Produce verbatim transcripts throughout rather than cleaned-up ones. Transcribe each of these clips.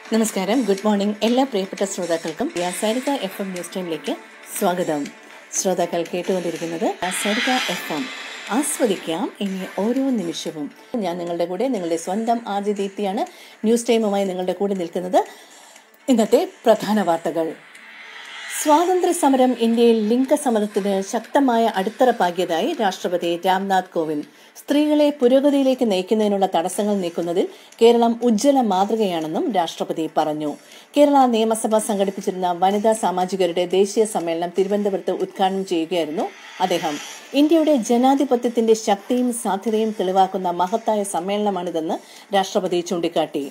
നമസ്കാരം, good morning. എല്ലാ പ്രിയപ്പെട്ട ശ്രോതാക്കൾക്കും SaRiGa എഫ് എം ന്യൂസ് ടൈമിലേക്ക് സ്വാഗതം. ശ്രോതാക്കൾ കേട്ടുകൊണ്ടിരിക്കുന്നത് SaRiGa എഫ് എം. ആസ്വദിക്കാം ഇനി ഓരോ നിമിഷവും. ഞാൻ നിങ്ങളുടെ കൂടെ നിങ്ങളുടെ സ്വന്തം ആദ്യ ദീപ്തിയാണ്. ന്യൂസ് ടൈമുമായി നിങ്ങളുടെ കൂടെ നിൽക്കുന്നത്. ഇന്നത്തെ പ്രധാന വാർത്തകൾ. സ്വാതന്ത്ര്യ സമരം ഇന്ത്യയിൽ ലിംഗസമത്വത്തിന് ശക്തമായ അടിത്തറ പാകിയതായി രാഷ്ട്രപതി രാംനാഥ് കോവിന്ദ്. സ്ത്രീകളെ പുരോഗതിയിലേക്ക് നയിക്കുന്നതിനുള്ള തടസ്സങ്ങൾ നീക്കുന്നതിൽ കേരളം ഉജ്ജ്വല മാതൃകയാണെന്നും രാഷ്ട്രപതി പറഞ്ഞു. കേരള നിയമസഭ സംഘടിപ്പിച്ചിരുന്ന വനിതാ സാമാജികരുടെ ദേശീയ സമ്മേളനം തിരുവനന്തപുരത്ത് ഉദ്ഘാടനം ചെയ്യുകയായിരുന്നു അദ്ദേഹം. ഇന്ത്യയുടെ ജനാധിപത്യത്തിന്റെ ശക്തിയും സാധ്യതയും തെളിവാക്കുന്ന മഹത്തായ സമ്മേളനമാണിതെന്ന് രാഷ്ട്രപതി ചൂണ്ടിക്കാട്ടി.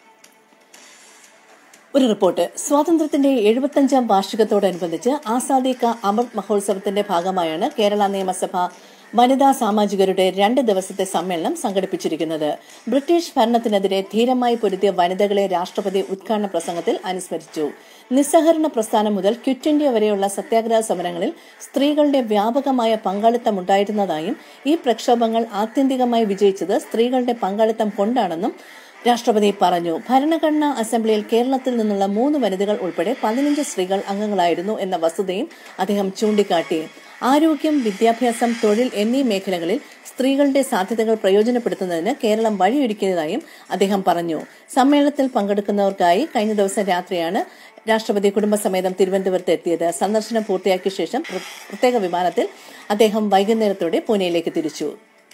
ഒരു റിപ്പോർട്ട്. സ്വാതന്ത്ര്യത്തിന്റെ എഴുപത്തഞ്ചാം വാർഷികത്തോടനുബന്ധിച്ച് ആസാദി കാ അമൃത് മഹോത്സവത്തിന്റെ ഭാഗമായാണ് കേരള നിയമസഭ വനിതാ സാമാജികരുടെ രണ്ട് ദിവസത്തെ സമ്മേളനം സംഘടിപ്പിച്ചിരിക്കുന്നത്. ബ്രിട്ടീഷ് ഭരണത്തിനെതിരെ ധീരമായി പൊരുതിയ വനിതകളെ രാഷ്ട്രപതി ഉദ്ഘാടന പ്രസംഗത്തിൽ അനുസ്മരിച്ചു. നിസ്സഹകരണ പ്രസ്ഥാനം മുതൽ ക്വിറ്റ് ഇന്ത്യ വരെയുള്ള സത്യാഗ്രഹ സമരങ്ങളിൽ സ്ത്രീകളുടെ വ്യാപകമായ പങ്കാളിത്തമുണ്ടായിരുന്നതായും ഈ പ്രക്ഷോഭങ്ങൾ ആത്യന്തികമായി വിജയിച്ചത് സ്ത്രീകളുടെ പങ്കാളിത്തം കൊണ്ടാണെന്നും രാഷ്ട്രപതി പറഞ്ഞു. ഭരണഘടനാ അസംബ്ലിയിൽ കേരളത്തിൽ നിന്നുള്ള മൂന്ന് വനിതകൾ ഉൾപ്പെടെ പതിനഞ്ച് സ്ത്രീകൾ അംഗങ്ങളായിരുന്നു എന്ന വസ്തുതയും അദ്ദേഹം ചൂണ്ടിക്കാട്ടി. ആരോഗ്യം, വിദ്യാഭ്യാസം, തൊഴിൽ എന്നീ മേഖലകളിൽ സ്ത്രീകളുടെ സാധ്യതകൾ പ്രയോജനപ്പെടുത്തുന്നതിന് കേരളം വഴിയൊരുക്കിയതായും അദ്ദേഹം പറഞ്ഞു. സമ്മേളനത്തിൽ പങ്കെടുക്കുന്നവർക്കായി കഴിഞ്ഞ ദിവസം രാത്രിയാണ് രാഷ്ട്രപതി കുടുംബസമേതം തിരുവനന്തപുരത്ത് എത്തിയത്. സന്ദർശനം പൂർത്തിയാക്കിയ ശേഷം പ്രത്യേക വിമാനത്തിൽ അദ്ദേഹം വൈകുന്നേരത്തോടെ പൂനെയിലേക്ക് തിരിച്ചു.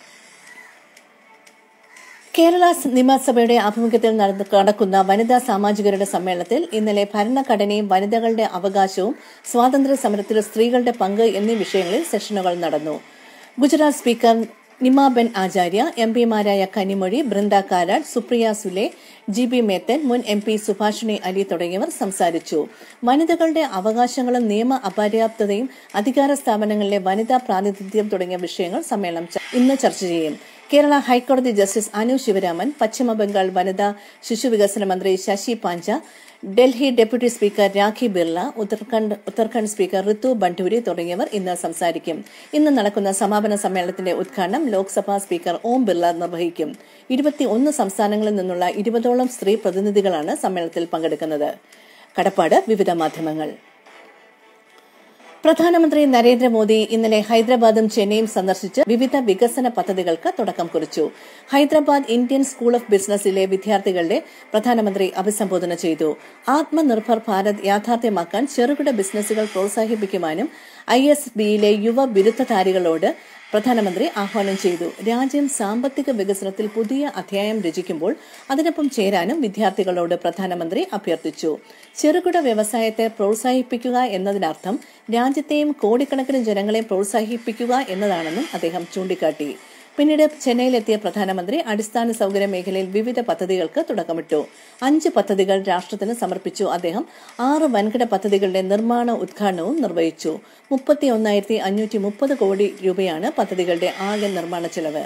കേരള നിയമസഭയുടെ ആഭിമുഖ്യത്തിൽ നടക്കുന്ന വനിതാ സാമാജികരുടെ സമ്മേളനത്തിൽ ഇന്നലെ ഭരണഘടനയും വനിതകളുടെ അവകാശവും സ്വാതന്ത്ര്യ സമരത്തിൽ സ്ത്രീകളുടെ പങ്ക് എന്നീ വിഷയങ്ങളിൽ സെഷനുകൾ നടന്നു. ഗുജറാത്ത് സ്പീക്കർ നിമാബെൻ ആചാര്യ, എം പിമാരായ കനിമൊഴി, ബൃന്ദ കാരാട്ട്, സുപ്രിയ സുലെ, ജി ബി മേത്തൻ, മുൻ എം പി സുഭാഷിണി അലി തുടങ്ങിയവർ സംസാരിച്ചു. വനിതകളുടെ അവകാശങ്ങളും നിയമ അപര്യാപ്തതയും അധികാര സ്ഥാപനങ്ങളിലെ വനിതാ പ്രാതിനിധ്യം തുടങ്ങിയ വിഷയങ്ങൾ സമ്മേളനം ഇന്ന് ചർച്ച ചെയ്യും. കേരള ഹൈക്കോടതി ജസ്റ്റിസ് അനു ശിവരാമൻ, പശ്ചിമബംഗാൾ വനിതാ ശിശുവികസന മന്ത്രി Shashi Panja, Delhi deputy speaker Rakhi Birla, Uttarakhand Uttarakhand speaker Ritu Khanduri തുടങ്ങിയവർ ഇന്ന് സംസാരിക്കും. ഇന്ന് നടക്കുന്ന സമാപന സമ്മേളനത്തിന്റെ ഉദ്ഘാടനം ലോക്സഭാ സ്പീക്കർ ഓം ബിർള നിർവഹിക്കും. ഇരുപത്തിയൊന്ന് സംസ്ഥാനങ്ങളിൽ നിന്നുള്ള ഇരുപതോളം സ്ത്രീ പ്രതിനിധികളാണ് സമ്മേളനത്തിൽ പങ്കെടുക്കുന്നത്. കടപ്പാട് വിവിധ മാധ്യമങ്ങൾ. പ്രധാനമന്ത്രി നരേന്ദ്രമോദി ഇന്നലെ ഹൈദരാബാദും ചെന്നൈയും സന്ദർശിച്ച് വിവിധ വികസന പദ്ധതികൾക്ക് തുടക്കം കുറിച്ചു. ഹൈദരാബാദ് ഇന്ത്യൻ സ്കൂൾ ഓഫ് ബിസിനസിലെ വിദ്യാർത്ഥികളെ പ്രധാനമന്ത്രി അഭിസംബോധന ചെയ്തു. ആത്മനിർഭർ ഭാരത് യാഥാർത്ഥ്യമാക്കാൻ ചെറുകിട ബിസിനസുകൾ പ്രോത്സാഹിപ്പിക്കുവാനും ഐ എസ് ബിയിലെ യുവ ബിരുദധാരികളോട് പ്രധാനമന്ത്രി ആഹ്വാനം ചെയ്തു. രാജ്യം സാമ്പത്തിക വികസനത്തിൽ പുതിയ അധ്യായം രചിക്കുമ്പോൾ അതിനൊപ്പം ചേരാനും വിദ്യാർത്ഥികളോട് പ്രധാനമന്ത്രി അഭ്യർത്ഥിച്ചു. ചെറുകിട വ്യവസായത്തെ പ്രോത്സാഹിപ്പിക്കുക എന്നതിനർത്ഥം രാജ്യത്തെയും കോടിക്കണക്കിന് ജനങ്ങളെയും പ്രോത്സാഹിപ്പിക്കുക എന്നതാണെന്നും അദ്ദേഹം ചൂണ്ടിക്കാട്ടി. പിന്നീട് ചെന്നൈയിലെത്തിയ പ്രധാനമന്ത്രി അടിസ്ഥാന സൗകര്യ മേഖലയിൽ വിവിധ പദ്ധതികൾക്ക് തുടക്കമിട്ടു. അഞ്ച് പദ്ധതികൾ രാഷ്ട്രത്തിന് സമർപ്പിച്ചു. അദ്ദേഹം ആറ് വൻകിട പദ്ധതികളുടെ നിർമ്മാണ ഉദ്ഘാടനവും നിർവഹിച്ചു. മുപ്പത്തി ഒന്നായിരത്തി അഞ്ഞൂറ്റി മുപ്പത് കോടി രൂപയാണ് പദ്ധതികളുടെ ആകെ നിർമ്മാണ ചെലവ്.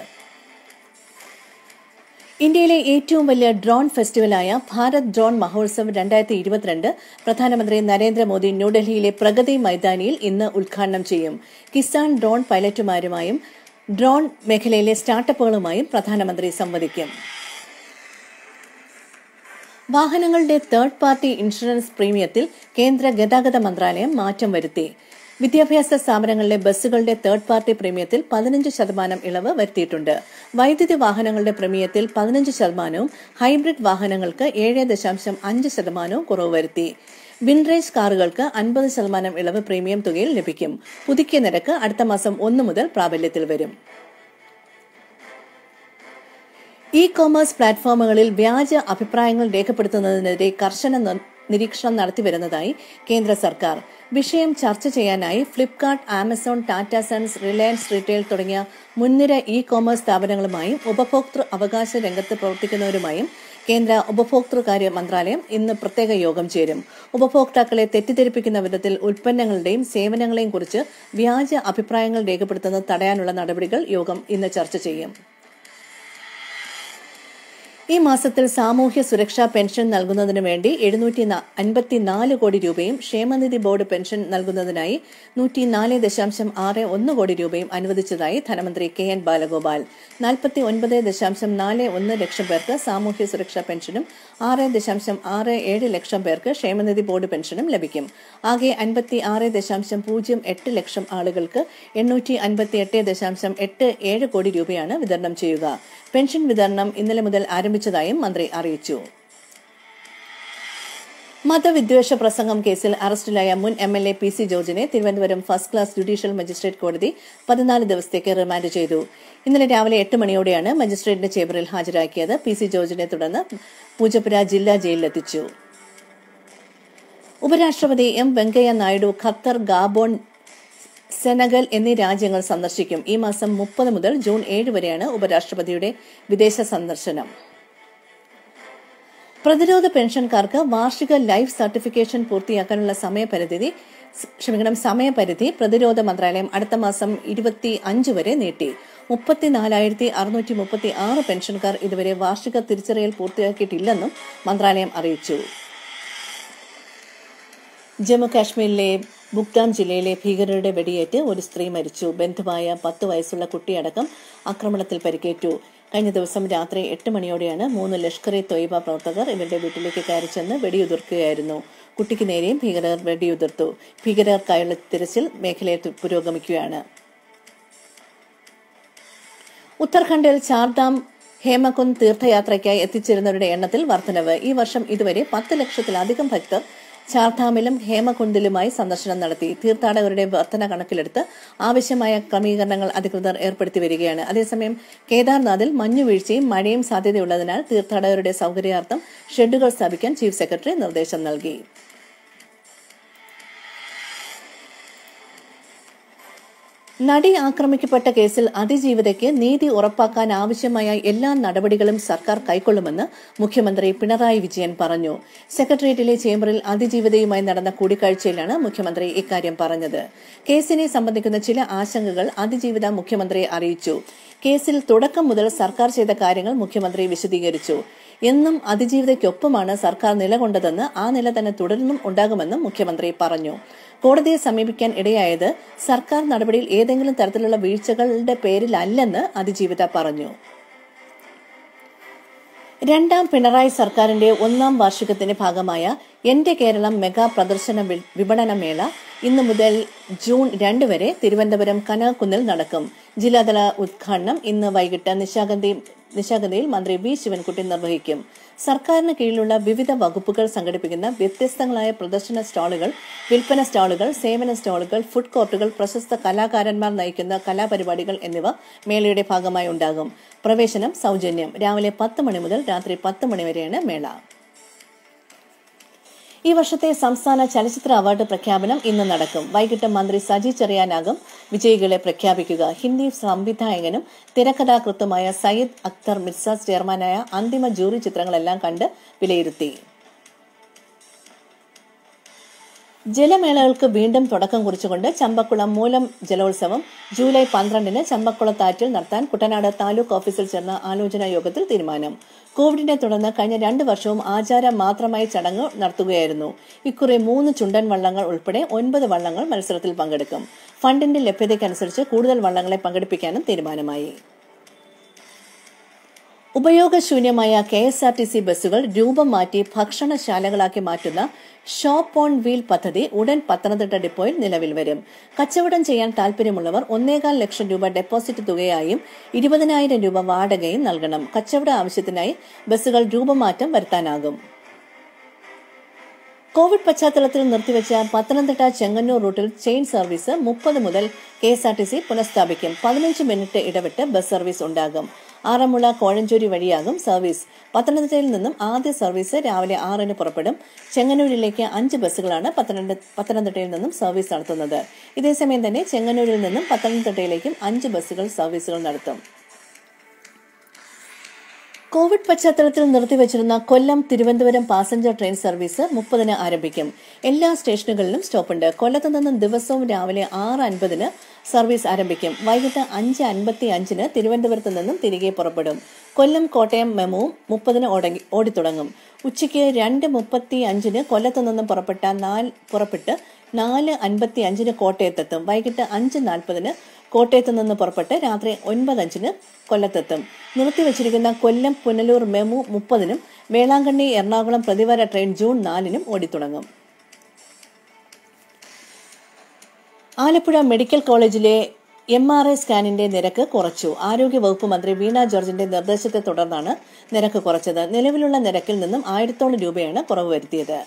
ഇന്ത്യയിലെ ഏറ്റവും വലിയ ഡ്രോൺ ഫെസ്റ്റിവലായ ഭാരത് ഡ്രോൺ മഹോത്സവ് രണ്ടായിരത്തി ഇരുപത്തിരണ്ട് പ്രധാനമന്ത്രി നരേന്ദ്രമോദി ന്യൂഡൽഹിയിലെ പ്രഗതി മൈതാനിയിൽ ഇന്ന് ഉദ്ഘാടനം ചെയ്യും. കിസാൻ ഡ്രോൺ പൈലറ്റുമാരുമായും ഡ്രോൺ മേഖലയിലെ സ്റ്റാർട്ടപ്പുകളുമായും പ്രധാനമന്ത്രി സംവദിക്കും. വാഹനങ്ങളുടെ തേർഡ് പാർട്ടി ഇൻഷുറൻസ് പ്രീമിയത്തിൽ കേന്ദ്ര ഗതാഗത മന്ത്രാലയം മാറ്റം വരുത്തി. വിദ്യാഭ്യാസ സ്ഥാപനങ്ങളിലെ ബസ്സുകളുടെ തേർഡ് പാർട്ടി പ്രീമിയത്തിൽ പതിനഞ്ച് ശതമാനം ഇളവ് വരുത്തിയിട്ടുണ്ട്. വൈദ്യുതി വാഹനങ്ങളുടെ പ്രീമിയത്തിൽ പതിനഞ്ച് ശതമാനവും ഹൈബ്രിഡ് വാഹനങ്ങൾക്ക് ഏഴ് ദശാംശം അഞ്ച് ശതമാനവും കുറവ് വരുത്തി. വിൻറേജ് കാറുകൾക്ക് അൻപത് ശതമാനം ഇളവ് പ്രീമിയം തുകയിൽ ലഭിക്കും. പുതുക്കിയ നിരക്ക് അടുത്ത മാസം ഒന്ന് മുതൽ പ്രാബല്യത്തിൽ വരും. ഇ കോമേഴ്സ് പ്ലാറ്റ്ഫോമുകളിൽ വ്യാജ അഭിപ്രായങ്ങൾ രേഖപ്പെടുത്തുന്നതിനെതിരെ കർശന നിരീക്ഷണം നടത്തിവരുന്നതായി കേന്ദ്ര സർക്കാർ. വിഷയം ചർച്ച ചെയ്യാനായി Flipkart, Amazon, Tata Sons, Reliance retail തുടങ്ങിയ മുൻനിര ഇ കോമേഴ്സ് സ്ഥാപനങ്ങളുമായും ഉപഭോക്തൃ അവകാശ രംഗത്ത് പ്രവർത്തിക്കുന്നവരുമായും കേന്ദ്ര ഉപഭോക്തൃകാര്യ മന്ത്രാലയം ഇന്ന് പ്രത്യേക യോഗം ചേരും. ഉപഭോക്താക്കളെ തെറ്റിദ്ധരിപ്പിക്കുന്ന വിധത്തിൽ ഉൽപ്പന്നങ്ങളുടെയും സേവനങ്ങളെയും കുറിച്ച് വ്യാജ അഭിപ്രായങ്ങൾ രേഖപ്പെടുത്തുന്നത് തടയാനുള്ള നടപടികൾ യോഗം ഇന്ന് ചർച്ച ചെയ്യും. ഈ മാസത്തിൽ സാമൂഹ്യ സുരക്ഷാ പെൻഷൻ നൽകുന്നതിനു വേണ്ടി എഴുന്നൂറ്റി അൻപത്തിനാല് കോടി രൂപയും ക്ഷേമനിധി ബോർഡ് പെൻഷൻ നൽകുന്നതിനായി നൂറ്റിനാല് ദശാംശം ആറ് ഒന്ന് കോടി രൂപയും അനുവദിച്ചതായി ധനമന്ത്രി കെ എൻ ബാലഗോപാൽ. നാൽപ്പത്തി ഒൻപത് ദശാംശം നാല് ഒന്ന് ലക്ഷം പേർക്ക് സാമൂഹ്യ സുരക്ഷാ പെൻഷനും ആറ് ദശാംശം ആറ് ഏഴ് ലക്ഷം പേർക്ക് ക്ഷേമനിധി ബോർഡ് പെൻഷനും ലഭിക്കും. ആകെ അൻപത്തി ആറ് ദശാംശം പൂജ്യം എട്ട് ലക്ഷം ആളുകൾക്ക് എണ്ണൂറ്റി അൻപത്തി എട്ട് ദശാംശം എട്ട് ഏഴ് കോടി രൂപയാണ് വിതരണം ചെയ്യുക. പെൻഷൻ വിതരണം ഇന്നലെ മുതൽ ആരംഭിച്ചതായും മന്ത്രി അറിയിച്ചു. മതവിദ്വേഷ പ്രസംഗം കേസിൽ അറസ്റ്റിലായ മുൻ M L A P C ജോർജിനെ Thiruvananthapuram first class judicial magistrate കോടതി പതിനാല് ദിവസത്തേക്ക് റിമാൻഡ് ചെയ്തു. ഇന്നലെ രാവിലെ എട്ട് മണിയോടെയാണ് മജിസ്ട്രേറ്റിന്റെ ചേംബറിൽ ഹാജരാക്കിയത്. പി സി ജോർജിനെ തുടർന്ന് പൂജപ്പുര ജില്ലാ ജയിലിലെത്തിച്ചു. ഉപരാഷ്ട്രപതി M Venkaiah Naidu Qatar, Gabon, Senegal എന്നീ രാജ്യങ്ങൾ സന്ദർശിക്കും. ഈ മാസം മുപ്പത് മുതൽ ജൂൺ ഏഴ് വരെയാണ് ഉപരാഷ്ട്രപതിയുടെ വിദേശ സന്ദർശനം. പ്രതിരോധ പെൻഷൻകാർക്ക് വാർഷിക ലൈഫ് സർട്ടിഫിക്കേഷൻ പൂർത്തിയാക്കാനുള്ള സമയപരിധി ക്ഷമിക്കണം സമയപരിധി പ്രതിരോധ മന്ത്രാലയം അടുത്ത മാസം ഇരുപത്തി അഞ്ച് വരെ നീട്ടി. മുപ്പത്തിനാലായിരത്തി അറുന്നൂറ്റി മുപ്പത്തി ആറ് പെൻഷൻകാർ ഇതുവരെ വാർഷിക തിരിച്ചറിയൽ പൂർത്തിയാക്കിയിട്ടില്ലെന്നും മന്ത്രാലയം അറിയിച്ചു. ജമ്മു കാശ്മീരിലെ ബുക്താം ജില്ലയിലെ ഭീകരരുടെ വെടിയേറ്റ് ഒരു സ്ത്രീ മരിച്ചു. ബന്ധുവായ പത്ത് വയസ്സുള്ള കുട്ടിയടക്കം ആക്രമണത്തിൽ പരിക്കേറ്റു. കഴിഞ്ഞ ദിവസം രാത്രി എട്ട് മണിയോടെയാണ് മൂന്ന് ലഷ്കർ ഇ തൊയ്ബ പ്രവർത്തകർ ഇവരുടെ വീട്ടിലേക്ക് കയറിച്ചെന്ന് വെടിയുതിർക്കുകയായിരുന്നു. കുട്ടിക്ക് നേരെയും ഭീകരർ വെടിയുതിർത്തു. ഭീകരർക്കായുള്ള തിരച്ചിൽ മേഖലയിൽ പുരോഗമിക്കുകയാണ്. ഉത്തരാഖണ്ഡിൽ ചാർധാം ഹേമകുന്ദ് തീർത്ഥയാത്രയ്ക്കായി എത്തിച്ചേരുന്നവരുടെ എണ്ണത്തിൽ വർധനവ്. ഈ വർഷം ഇതുവരെ പത്ത് ലക്ഷത്തിലധികം ഭക്തർ ചാർധാമിലും ഹേമകുണ്ടിലുമായി സന്ദർശനം നടത്തി. തീർത്ഥാടകരുടെ വർധന കണക്കിലെടുത്ത് ആവശ്യമായ ക്രമീകരണങ്ങൾ അധികൃതർ ഏർപ്പെടുത്തി വരികയാണ്. അതേസമയം കേദാർനാഥിൽ മഞ്ഞുവീഴ്ചയും മഴയും സാധ്യതയുള്ളതിനാൽ തീർത്ഥാടകരുടെ സൌകര്യാർത്ഥം ഷെഡുകൾ സ്ഥാപിക്കാൻ ചീഫ് സെക്രട്ടറി നിർദ്ദേശം നൽകി. നടി ആക്രമിക്കപ്പെട്ട കേസിൽ അതിജീവിതയ്ക്ക് നീതി ഉറപ്പാക്കാൻ ആവശ്യമായ എല്ലാ നടപടികളും സർക്കാർ കൈക്കൊള്ളുമെന്ന് മുഖ്യമന്ത്രി പിണറായി വിജയൻ പറഞ്ഞു. സെക്രട്ടേറിയറ്റിലെ ചേംബറിൽ അതിജീവിതയുമായി നടന്ന കൂടിക്കാഴ്ചയിലാണ് മുഖ്യമന്ത്രി ഇക്കാര്യം പറഞ്ഞത്. കേസിനെ സംബന്ധിക്കുന്ന ചില ആശങ്കകൾ അതിജീവിത മുഖ്യമന്ത്രിയെ അറിയിച്ചു. കേസിൽ തുടക്കം മുതൽ സർക്കാർ ചെയ്ത കാര്യങ്ങൾ മുഖ്യമന്ത്രി വിശദീകരിച്ചു. എന്നും അതിജീവിതയ്ക്കൊപ്പമാണ് സർക്കാർ നിലകൊണ്ടതെന്ന് ആ നില തന്നെ തുടർന്നും ഉണ്ടാകുമെന്നും മുഖ്യമന്ത്രി പറഞ്ഞു. കോടതിയെ സമീപിക്കാൻ ഇടയായത് സർക്കാർ നടപടിയിൽ ഏതെങ്കിലും തരത്തിലുള്ള വീഴ്ചകളുടെ പേരിലല്ലെന്ന് അതിജീവിത പറഞ്ഞു. രണ്ടാം പിണറായി സർക്കാരിന്റെ ഒന്നാം വാർഷികത്തിന്റെ ഭാഗമായ എന്റെ കേരളം മെഗാ പ്രദർശന വിപണന മേള ഇന്നു മുതൽ ജൂൺ രണ്ട് വരെ തിരുവനന്തപുരം കനകക്കുന്നിൽ നടക്കും. ജില്ലാതല ഉദ്ഘാടനം ഇന്ന് വൈകിട്ട് നിശാഗന്ധി നിശാഗന്ധിയിൽ മന്ത്രി വി ശിവൻകുട്ടി നിർവഹിക്കും. സർക്കാരിന് കീഴിലുള്ള വിവിധ വകുപ്പുകൾ സംഘടിപ്പിക്കുന്ന വ്യത്യസ്തങ്ങളായ പ്രദർശന സ്റ്റാളുകൾ, വിൽപ്പന സ്റ്റാളുകൾ, സേവന സ്റ്റാളുകൾ, ഫുഡ് കോർട്ടുകൾ, പ്രശസ്ത കലാകാരന്മാർ നയിക്കുന്ന കലാപരിപാടികൾ എന്നിവ മേളയുടെ ഭാഗമായി ഉണ്ടാകും. പ്രവേശനം സൌജന്യം. രാവിലെ പത്ത് മണി മുതൽ രാത്രി പത്ത് മണി വരെയാണ് മേള. ഈ വർഷത്തെ സംസ്ഥാന ചലച്ചിത്ര അവാർഡ് പ്രഖ്യാപനം ഇന്ന് നടക്കും. വൈകിട്ട് മന്ത്രി സജി ചെറിയാനാകും വിജയികളെ പ്രഖ്യാപിക്കുക. ഹിന്ദി സംവിധായകനും തിരക്കഥാകൃത്തുമായ സയ്യിദ് അക്തർ മിർസാസ് ചെയർമാനായ അന്തിമ ജൂറി ചിത്രങ്ങളെല്ലാം കണ്ട് വിലയിരുത്തി. ജലമേളകൾക്ക് വീണ്ടും തുടക്കം കുറിച്ചുകൊണ്ട് ചമ്പക്കുളം മൂലം ജലോത്സവം ജൂലൈ പന്ത്രണ്ടിന് ചമ്പക്കുളത്താറ്റിൽ നടത്താൻ കുട്ടനാട് താലൂക്ക് ഓഫീസിൽ ചേർന്ന ആലോചനാ യോഗത്തിൽ തീരുമാനം. കോവിഡിനെ തുടർന്ന് കഴിഞ്ഞ രണ്ട് വർഷവും ആചാരം മാത്രമായി ചടങ്ങ് നടത്തുകയായിരുന്നു. ഇക്കുറി മൂന്ന് ചുണ്ടൻ വള്ളങ്ങൾ ഉൾപ്പെടെ ഒൻപത് വള്ളങ്ങൾ മത്സരത്തിൽ പങ്കെടുക്കും. ഫണ്ടിന്റെ ലഭ്യതയ്ക്കനുസരിച്ച് കൂടുതൽ വള്ളങ്ങളെ പങ്കെടുപ്പിക്കാനും തീരുമാനമായി. ഉപയോഗശൂന്യമായ K S R T C ബസ്സുകൾ രൂപം മാറ്റി ഭക്ഷണശാലകളാക്കി മാറ്റുന്ന ഷോപ്പ് ഓൺ വീൽ പദ്ധതി ഉടൻ പത്തനംതിട്ട ഡിപ്പോയിൽ നിലവിൽ വരും. കച്ചവടം ചെയ്യാൻ താൽപര്യമുള്ളവർ ഒന്നേകാൽ ലക്ഷം രൂപ ഡെപ്പോസിറ്റ് തുകയായും ഇരുപതിനായിരം രൂപ വാടകയും നൽകണം. കച്ചവട ആവശ്യത്തിനായി ബസ്സുകൾ രൂപമാറ്റം വരുത്താനാകും. കോവിഡ് പശ്ചാത്തലത്തിൽ നിർത്തിവെച്ച പത്തനംതിട്ട ചെങ്ങന്നൂർ റൂട്ടിൽ ചെയിൻ സർവീസ് മുപ്പത് മുതൽ K S R T C പുനഃസ്ഥാപിക്കും. പതിനഞ്ച് മിനിറ്റ് ഇടവിട്ട് ബസ് സർവീസ് ഉണ്ടാകും. ആറന്മുള കോഴഞ്ചേരി വഴിയാകും സർവീസ്. പത്തനംതിട്ടയിൽ നിന്നും ആദ്യ സർവീസ് രാവിലെ ആറിന് പുറപ്പെടും. ചെങ്ങന്നൂരിലേക്ക് അഞ്ച് ബസ്സുകളാണ് പത്തനംതിട്ടയിൽ നിന്നും സർവീസ് നടത്തുന്നത്. ഇതേസമയം തന്നെ ചെങ്ങന്നൂരിൽ നിന്നും പത്തനംതിട്ടയിലേക്കും അഞ്ച് ബസ്സുകൾ സർവീസുകൾ നടത്തും. കോവിഡ് പശ്ചാത്തലത്തിൽ നിർത്തിവച്ചിരുന്ന Kollam Thiruvananthapuram passenger train service മുപ്പതിന് ആരംഭിക്കും. എല്ലാ സ്റ്റേഷനുകളിലും സ്റ്റോപ്പുണ്ട്. കൊല്ലത്ത് നിന്നും ദിവസവും രാവിലെ ആറ് അൻപതിന് സർവീസ് ആരംഭിക്കും. വൈകിട്ട് അഞ്ച് അൻപത്തി അഞ്ചിന് തിരുവനന്തപുരത്ത് നിന്നും തിരികെ പുറപ്പെടും. കൊല്ലം കോട്ടയം മെമുവും മുപ്പതിന് ഓടിത്തുടങ്ങും. ഉച്ചയ്ക്ക് രണ്ട് മുപ്പത്തി അഞ്ചിന് കൊല്ലത്ത് നിന്നും പുറപ്പെട്ട നാല് പുറപ്പെട്ട് നാല് അൻപത്തി അഞ്ചിന് കോട്ടയത്തെത്തും. വൈകിട്ട് അഞ്ച് നാൽപ്പതിന് കോട്ടയത്ത് നിന്ന് പുറപ്പെട്ട് രാത്രി ഒൻപത് അഞ്ചിന് കൊല്ലത്തെത്തും. നിർത്തിവച്ചിരിക്കുന്ന കൊല്ലം പുനലൂർ മെമു മുപ്പതിനും വേളാങ്കണ്ണി എറണാകുളം പ്രതിവാര ട്രെയിൻ ജൂൺ നാലിനും ഓടിത്തുടങ്ങും. ആലപ്പുഴ മെഡിക്കൽ കോളേജിലെ എം ആർ ഐ സ്കാനിന്റെ നിരക്ക് കുറച്ചു. ആരോഗ്യവകുപ്പ് മന്ത്രി വീണ ജോർജിന്റെ നിർദ്ദേശത്തെ തുടർന്നാണ് നിരക്ക് കുറച്ചത്. നിലവിലുള്ള നിരക്കിൽ നിന്നും ആയിരത്തോളം രൂപയാണ് കുറവ് വരുത്തിയത്.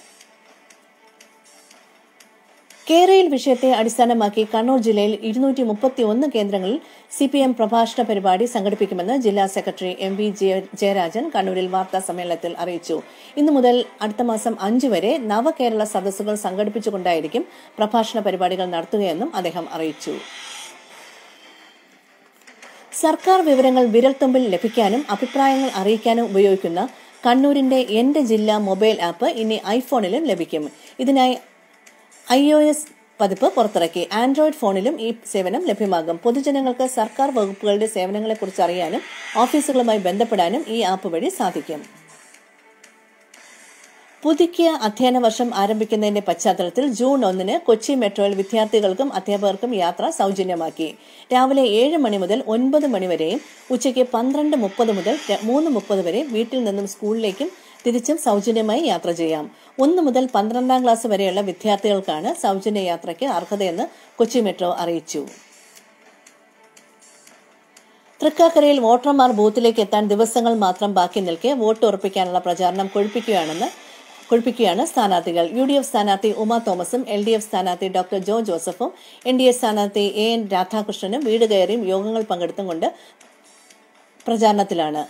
കേരയിൽ വിഷയത്തെ അടിസ്ഥാനമാക്കി കണ്ണൂർ ജില്ലയിൽ ഇരുന്നൂറ്റി മുപ്പത്തി ഒന്ന് കേന്ദ്രങ്ങളിൽ സി പി എം പ്രഭാഷണ പരിപാടി സംഘടിപ്പിക്കുമെന്ന് ജില്ലാ സെക്രട്ടറി എം വി ജയരാജൻ കണ്ണൂരിൽ വാർത്താ സമ്മേളനത്തിൽ അറിയിച്ചു. ഇന്നു മുതൽ അടുത്ത മാസം അഞ്ചു വരെ നവകേരള സദസ്സുകൾ സംഘടിപ്പിച്ചുകൊണ്ടായിരിക്കും പ്രഭാഷണ പരിപാടികൾ നടത്തുകയെന്നും അദ്ദേഹം അറിയിച്ചു. സർക്കാർ വിവരങ്ങൾ വിരൽത്തുമ്പിൽ ലഭിക്കാനും അഭിപ്രായങ്ങൾ അറിയിക്കാനും ഉപയോഗിക്കുന്ന കണ്ണൂരിന്റെ എന്റെ ജില്ല മൊബൈൽ ആപ്പ് ഇനി ഐഫോണിലും ലഭിക്കും. ഇതിനായി ഐ ഒ എസ് പതിപ്പ് പുറത്തിറക്കി. ആൻഡ്രോയിഡ് ഫോണിലും ഈ സേവനം ലഭ്യമാകും. പൊതുജനങ്ങൾക്ക് സർക്കാർ വകുപ്പുകളുടെ സേവനങ്ങളെക്കുറിച്ച് അറിയാനും ഓഫീസുകളുമായി ബന്ധപ്പെടാനും ഈ ആപ്പ് വഴി സാധിക്കും. പുതുക്കിയ അധ്യയന വർഷം ആരംഭിക്കുന്നതിന്റെ പശ്ചാത്തലത്തിൽ ജൂൺ ഒന്നിന് കൊച്ചി മെട്രോയിൽ വിദ്യാർത്ഥികൾക്കും അധ്യാപകർക്കും യാത്ര സൗജന്യമാക്കി. രാവിലെ ഏഴ് മണി മുതൽ ഒൻപത് മണി വരെയും ഉച്ചയ്ക്ക് പന്ത്രണ്ട് മുപ്പത് മുതൽ മൂന്ന് മുപ്പത് വരെ വീട്ടിൽ നിന്നും സ്കൂളിലേക്കും തിരിച്ചും സൗജന്യമായി യാത്ര ചെയ്യാം. ഒന്ന് മുതൽ പന്ത്രണ്ടാം ക്ലാസ് വരെയുള്ള വിദ്യാർത്ഥികൾക്കാണ് സൗജന്യ യാത്രയ്ക്ക് അർഹതയെന്ന് കൊച്ചി മെട്രോ അറിയിച്ചു. തൃക്കാക്കരയിൽ വോട്ടർമാർ ബൂത്തിലേക്ക് എത്താൻ ദിവസങ്ങൾ മാത്രം ബാക്കി നിൽക്കെ വോട്ട് ഉറപ്പിക്കാനുള്ള പ്രചാരണം കൊഴുപ്പിക്കുകയാണെന്ന് കൊഴുപ്പിക്കുകയാണ് സ്ഥാനാർത്ഥികൾ. യു ഡി എഫ് സ്ഥാനാർത്ഥി ഉമ തോമസും എൽ ഡി എഫ് സ്ഥാനാർത്ഥി ഡോക്ടർ ജോ ജോസഫും എൻ ഡി എ സ്ഥാനാർത്ഥി എ എൻ രാധാകൃഷ്ണനും വീട് കയറിയും യോഗങ്ങൾ പങ്കെടുത്തും കൊണ്ട് പ്രചാരണത്തിലാണ്.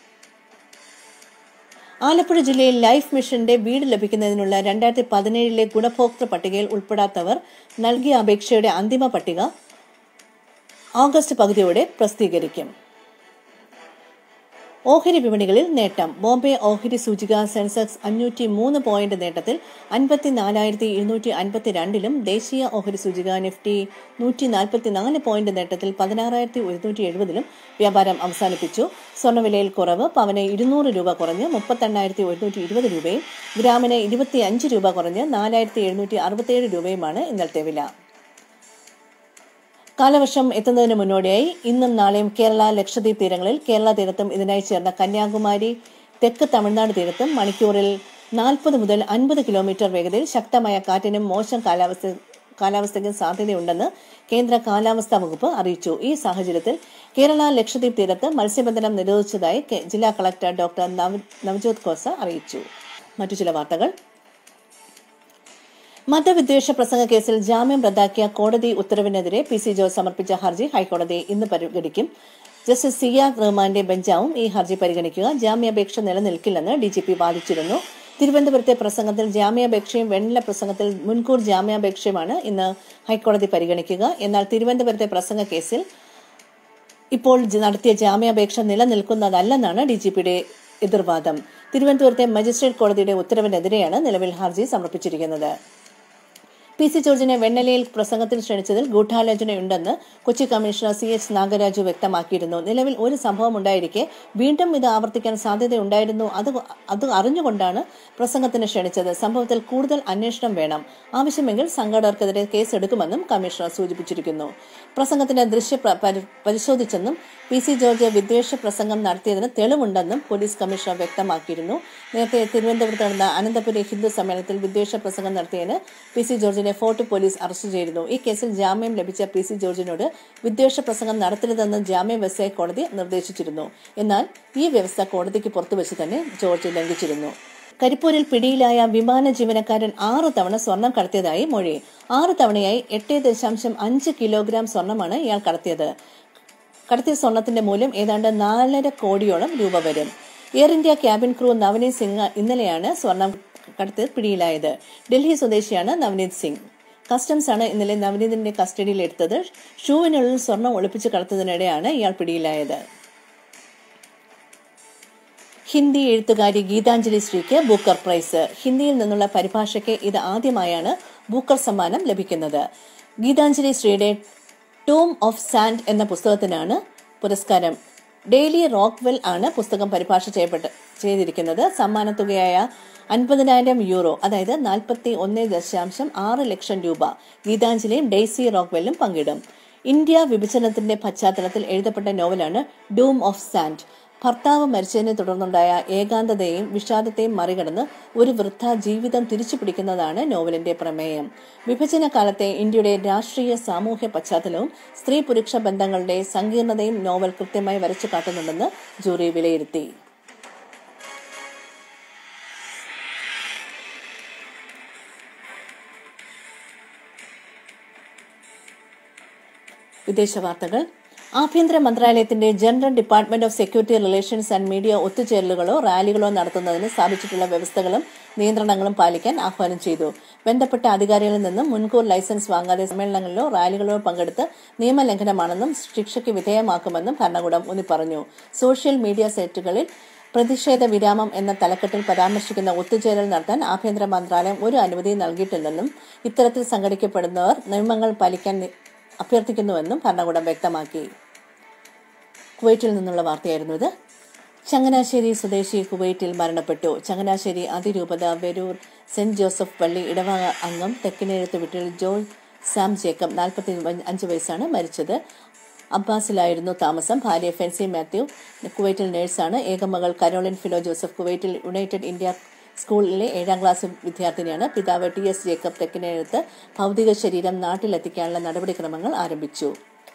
ആലപ്പുഴ ജില്ലയിൽ ലൈഫ് മിഷന്റെ വീട് ലഭിക്കുന്നതിനുള്ള രണ്ടായിരത്തി പതിനേഴിലെ ഗുണഭോക്തൃ പട്ടികയിൽ ഉൾപ്പെടാത്തവർ നൽകിയ അപേക്ഷയുടെ അന്തിമ പട്ടിക ഓഗസ്റ്റ് പകുതിയോടെ പ്രസിദ്ധീകരിക്കും. ഓഹരി വിപണികളിൽ നേട്ടം. ബോംബെ ഓഹരി സൂചിക സെൻസെക്സ് അഞ്ഞൂറ്റി മൂന്ന് പോയിന്റ് നേട്ടത്തിൽ അൻപത്തിനാലായിരത്തി ഇരുന്നൂറ്റി അൻപത്തിരണ്ടിലും ദേശീയ ഓഹരി സൂചിക നിഫ്റ്റി നൂറ്റി നാൽപ്പത്തിനാല് പോയിന്റ് നേട്ടത്തിൽ പതിനാറായിരത്തി ഒരുന്നൂറ്റി എഴുപതിലും വ്യാപാരം അവസാനിപ്പിച്ചു. സ്വർണ്ണവിലയിൽ കുറവ്. പവന് ഇരുന്നൂറ് രൂപ കുറഞ്ഞ് മുപ്പത്തെണ്ണായിരത്തി ഒരുന്നൂറ്റി ഇരുപത് രൂപയും ഗ്രാമിന് ഇരുപത്തി അഞ്ച് രൂപ കുറഞ്ഞ് നാലായിരത്തി എഴുന്നൂറ്റി അറുപത്തിയേഴ് രൂപയുമാണ് ഇന്നലത്തെ വില. കാലവർഷം എത്തുന്നതിന് മുന്നോടിയായി ഇന്നും നാളെയും കേരള ലക്ഷദ്വീപ് തീരങ്ങളിൽ കേരള തീരത്തും ഇതിനായി ചേർന്ന കന്യാകുമാരി തെക്ക് തമിഴ്നാട് തീരത്തും മണിക്കൂറിൽ നാൽപ്പത് മുതൽ അൻപത് കിലോമീറ്റർ വേഗതയിൽ ശക്തമായ കാറ്റിനും മോശം കാലാവസ്ഥ കാലാവസ്ഥയ്ക്കും സാധ്യതയുണ്ടെന്ന് കേന്ദ്ര കാലാവസ്ഥാ വകുപ്പ് അറിയിച്ചു. ഈ സാഹചര്യത്തിൽ കേരള ലക്ഷദ്വീപ് തീരത്ത് മത്സ്യബന്ധനം നിരോധിച്ചതായി ജില്ലാ കളക്ടർ ഡോക്ടർ നവ്ജോത് ഖോസ അറിയിച്ചു. മറ്റു ചില വാർത്തകൾ. മതവിദ്വേഷ പ്രസംഗ കേസിൽ ജാമ്യം റദ്ദാക്കിയ കോടതി ഉത്തരവിനെതിരെ പി സി ജോർജ് സമർപ്പിച്ച ഹർജി ഹൈക്കോടതി ഇന്ന് പരിഗണിക്കും. ജസ്റ്റിസ് സിയാർ റഹ്മാന്റെ ബെഞ്ചാവും ഈ ഹർജി പരിഗണിക്കുക. ജാമ്യാപേക്ഷ നിലനിൽക്കില്ലെന്ന് ഡി ജി പി വാദിച്ചിരുന്നു. തിരുവനന്തപുരത്തെ പ്രസംഗത്തിൽ ജാമ്യാപേക്ഷയും വെണ്ണല പ്രസംഗത്തിൽ മുൻകൂർ ജാമ്യാപേക്ഷയുമാണ് ഇന്ന് ഹൈക്കോടതി പരിഗണിക്കുക. എന്നാൽ തിരുവനന്തപുരത്തെ പ്രസംഗ കേസിൽ ഇപ്പോൾ നടത്തിയ ജാമ്യാപേക്ഷ നിലനിൽക്കുന്നതല്ലെന്നാണ് ഡി ജി പിയുടെ എതിർവാദം. തിരുവനന്തപുരത്തെ മജിസ്ട്രേറ്റ് കോടതിയുടെ ഉത്തരവിനെതിരെയാണ് നിലവിൽ ഹർജി സമർപ്പിച്ചിരിക്കുന്നത്. പി സി ജോർജിനെ വെണ്ണലയിൽ പ്രസംഗത്തിൽ ക്ഷണിച്ചതിൽ ഗൂഢാലോചനയുണ്ടെന്ന് Kochi commissioner C H Nagaraju വ്യക്തമാക്കിയിരുന്നു. നിലവിൽ ഒരു സംഭവം ഉണ്ടായിരിക്കെ വീണ്ടും ഇത് ആവർത്തിക്കാൻ സാധ്യതയുണ്ടായിരുന്നു. അത് അത് അറിഞ്ഞുകൊണ്ടാണ് പ്രസംഗത്തിന് ക്ഷണിച്ചത്. സംഭവത്തിൽ കൂടുതൽ അന്വേഷണം വേണം. ആവശ്യമെങ്കിൽ സംഘാടകർക്കെതിരെ കേസെടുക്കുമെന്നും കമ്മീഷണർ സൂചിപ്പിച്ചിരിക്കുന്നു. പ്രസംഗത്തിന്റെ ദൃശ്യ പരിശോധിച്ചെന്നും പി സി ജോർജ് വിദ്വേഷ പ്രസംഗം നടത്തിയതിന് തെളിവുണ്ടെന്നും പോലീസ് കമ്മീഷണർ വ്യക്തമാക്കിയിരുന്നു. നേരത്തെ തിരുവനന്തപുരത്ത് നടന്ന അനന്തപുരി ഹിന്ദു സമ്മേളനത്തിൽ വിദ്വേഷ പ്രസംഗം നടത്തിയതിന് പി സി ജോർജിനെ ഫോർട്ട് പോലീസ് അറസ്റ്റ് ചെയ്തിരുന്നു. ഈ കേസിൽ ജാമ്യം ലഭിച്ച പി സി ജോർജിനോട് വിദ്വേഷ പ്രസംഗം നടത്തരുതെന്ന് ജാമ്യ വ്യവസ്ഥയെ കോടതി നിർദ്ദേശിച്ചിരുന്നു. എന്നാൽ ഈ വ്യവസ്ഥ കോടതിക്ക് പുറത്തുവച്ച് തന്നെ ജോർജ് ലംഘിച്ചിരുന്നു. കരിപ്പൂരിൽ പിടിയിലായ വിമാന ജീവനക്കാരൻ ആറ് തവണ സ്വർണം കടത്തിയതായി മൊഴി. ആറ് തവണയായി എട്ട് ദശാംശം അഞ്ച് കിലോഗ്രാം സ്വർണമാണ് ഇയാൾ കടത്തിയത്. കടത്തിയ സ്വർണത്തിന്റെ മൂല്യം ഏതാണ്ട് നാലര കോടിയോളം രൂപ വരും. Air India cabin crew Navneet Singh ഇന്നലെയാണ് സ്വർണം കടത്തി പിടിയിലായത്. ഡൽഹി സ്വദേശിയാണ് നവനീത് സിംഗ്. കസ്റ്റംസ് ആണ് ഇന്നലെ നവനീതിന്റെ കസ്റ്റഡിയിലെടുത്തത്. ഷൂവിനുള്ളിൽ സ്വർണം ഒളിപ്പിച്ച് കടത്തുന്നതിനിടെയാണ് ഇയാൾ പിടിയിലായത്. ഹിന്ദി എഴുത്തുകാരി ഗീതാഞ്ജലി ശ്രീക്ക് ബൂക്കർ പ്രൈസ്. ഹിന്ദിയിൽ നിന്നുള്ള പരിഭാഷയ്ക്ക് ഇത് ആദ്യമായാണ് ബൂക്കർ സമ്മാനം ലഭിക്കുന്നത്. ഗീതാഞ്ജലി ശ്രീയുടെ ടൂം ഓഫ് സാൻഡ് എന്ന പുസ്തകത്തിനാണ് പുരസ്കാരം. ഡെയിലി റോക്ക്വെൽ ആണ് പുസ്തകം പരിഭാഷ ചെയ്യപ്പെട്ട് ചെയ്തിരിക്കുന്നത്. സമ്മാനത്തുകയായ അൻപതിനായിരം യൂറോ, അതായത് നാൽപ്പത്തി ഒന്ന് ദശാംശം ആറ് ലക്ഷം രൂപ ഗീതാഞ്ജലിയും ഡെയ്സി റോക്ക്വെല്ലും പങ്കിടും. ഇന്ത്യ വിഭജനത്തിന്റെ പശ്ചാത്തലത്തിൽ എഴുതപ്പെട്ട നോവലാണ് ഡൂം ഓഫ് സാൻഡ്. ഭർത്താവ് മരിച്ചതിനെ തുടർന്നുണ്ടായ ഏകാന്തതയെയും വിഷാദത്തെയും മറികടന്ന് ഒരു വൃദ്ധ ജീവിതം തിരിച്ചു പിടിക്കുന്നതാണ് നോവലിന്റെ പ്രമേയം. വിഭജന കാലത്തെ ഇന്ത്യയുടെ രാഷ്ട്രീയ സാമൂഹ്യ പശ്ചാത്തലവും സ്ത്രീ പുരുഷ ബന്ധങ്ങളുടെ സങ്കീർണതയും നോവൽ കൃത്യമായി വരച്ചു കാട്ടുന്നുണ്ടെന്ന് ജൂറി വിലയിരുത്തി. വിദേശ വാർത്തകൾ. ആഭ്യന്തര മന്ത്രാലയത്തിന്റെ general department of security relations and media ഒത്തുചേരലുകളോ റാലികളോ നടത്തുന്നതിന് സ്ഥാപിച്ചിട്ടുള്ള വ്യവസ്ഥകളും നിയന്ത്രണങ്ങളും പാലിക്കാൻ ആഹ്വാനം ചെയ്തു. ബന്ധപ്പെട്ട അധികാരികളിൽ നിന്നും മുൻകൂർ ലൈസൻസ് വാങ്ങാതെ സമ്മേളനങ്ങളിലോ റാലികളിലോ പങ്കെടുത്ത് നിയമലംഘനമാണെന്നും ശിക്ഷയ്ക്ക് വിധേയമാക്കുമെന്നും ഭരണകൂടം ഊന്നിപ്പറഞ്ഞു. സോഷ്യൽ മീഡിയ സൈറ്റുകളിൽ പ്രതിഷേധ വിരാമം എന്ന തലക്കെട്ടിൽ പരാമർശിക്കുന്ന ഒത്തുചേരൽ നടത്താൻ ആഭ്യന്തര മന്ത്രാലയം ഒരു അനുമതി നൽകിയിട്ടില്ലെന്നും ഇത്തരത്തിൽ സംഘടിക്കപ്പെടുന്നവർ നിയമങ്ങൾ പാലിക്കാൻ അഭ്യർത്ഥിക്കുന്നുവെന്നും ഭരണകൂടം വ്യക്തമാക്കി. കുവൈറ്റിൽ നിന്നുള്ള വാർത്തയായിരുന്നു ഇത്. ചങ്ങനാശ്ശേരി സ്വദേശി കുവൈറ്റിൽ മരണപ്പെട്ടു. ചങ്ങനാശ്ശേരി അതിരൂപത വെരൂർ സെന്റ് ജോസഫ് പള്ളി ഇടവക അംഗം തെക്കിനെഴുത്ത് വീട്ടിൽ ജോയ് സാം ജേക്കബ് നാൽപ്പത്തി അഞ്ച് വയസ്സാണ് മരിച്ചത്. അബ്ബാസിലായിരുന്നു താമസം. ഭാര്യ ഫെൻസി മാത്യു കുവൈറ്റിൽ നഴ്സാണ്. ഏകമകൾ കരോളിൻ ഫിലോ ജോസഫ് കുവൈറ്റിൽ യുണൈറ്റഡ് ഇന്ത്യ സ്കൂളിലെ ഏഴാം ക്ലാസ് വിദ്യാർത്ഥിനിയാണ്. പിതാവ് ടി എസ് ജേക്കബ് തെക്കിനെഴുത്ത് ഭൗതിക ശരീരം നാട്ടിലെത്തിക്കാനുള്ള നടപടിക്രമങ്ങൾ ആരംഭിച്ചു.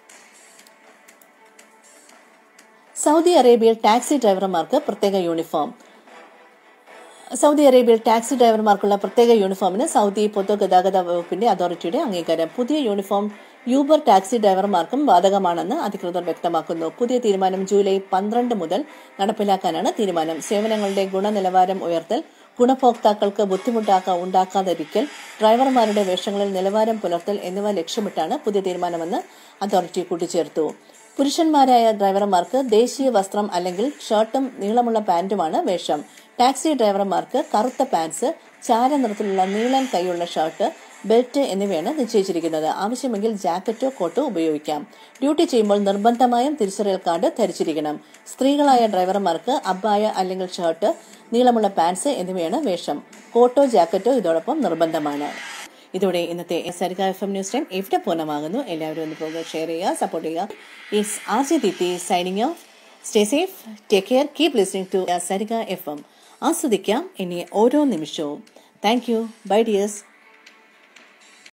സൗദി അറേബ്യയിൽ ടാക്സി ഡ്രൈവർമാർക്ക് പ്രത്യേക യൂണിഫോം. സൗദി അറേബ്യയിൽ ടാക്സി ഡ്രൈവർമാർക്കുള്ള പ്രത്യേക യൂണിഫോമിന് സൗദി പൊതുഗതാഗത വകുപ്പിന്റെ അതോറിറ്റിയുടെ അംഗീകാരം. പുതിയ യൂണിഫോം യൂബർ ടാക്സി ഡ്രൈവർമാർക്കും ബാധകമാണെന്ന് അധികൃതർ വ്യക്തമാക്കുന്നു. പുതിയ തീരുമാനം ജൂലൈ പന്ത്രണ്ട് മുതൽ നടപ്പിലാക്കാനാണ് തീരുമാനം. സേവനങ്ങളുടെ ഗുണനിലവാരം ഉയർത്തൽ, ഗുണഭോക്താക്കൾക്ക് ബുദ്ധിമുട്ടാക്ക ഉണ്ടാക്കാതിരിക്കൽ, ഡ്രൈവർമാരുടെ വേഷങ്ങളിൽ നിലവാരം പുലർത്തൽ എന്നിവ ലക്ഷ്യമിട്ടാണ് പുതിയ തീരുമാനമെന്ന് അതോറിറ്റി കൂട്ടിച്ചേർത്തു. പുരുഷന്മാരായ ഡ്രൈവർമാർക്ക് ദേശീയ വസ്ത്രം അല്ലെങ്കിൽ ഷർട്ടും നീളമുള്ള പാന്റുമാണ് വേഷം. ടാക്സി ഡ്രൈവർമാർക്ക് കറുത്ത പാൻസ്, ചാരനിറത്തിലുള്ള നീളൻ കൈയുള്ള ഷർട്ട്, ബെൽറ്റ് എന്നിവയാണ് നിശ്ചയിച്ചിരിക്കുന്നത്. ആവശ്യമെങ്കിൽ ജാക്കറ്റോ കോട്ടോ ഉപയോഗിക്കാം. ഡ്യൂട്ടി ചെയ്യുമ്പോൾ നിർബന്ധമായും തിരിച്ചറിയൽ കാർഡ് ധരിച്ചിരിക്കണം. സ്ത്രീകളായ ഡ്രൈവർമാർക്ക് അബ്ബായ അല്ലെങ്കിൽ ഷർട്ട്, നീളമുള്ള പാൻസ് എന്നിവയാണ് വേഷം. കോട്ടോ ജാക്കറ്റോ ഇതോടൊപ്പം നിർബന്ധമാണ്. ഇതോടെ ഇന്നത്തെ Sariga F M news time ഇവിടെ പൂർണ്ണമാകുന്നു. എല്ലാവരും ഒന്ന് പ്രോഗ്രാം ഷെയർ ചെയ്യുക, സപ്പോർട്ട് ചെയ്യുക. It's R J Deepthi signing off. Stay safe, take care, keep listening to Sariga F M. ആസ്വദിക്കാം ഇനി ഓരോ നിമിഷവും. Thank you. Bye dears.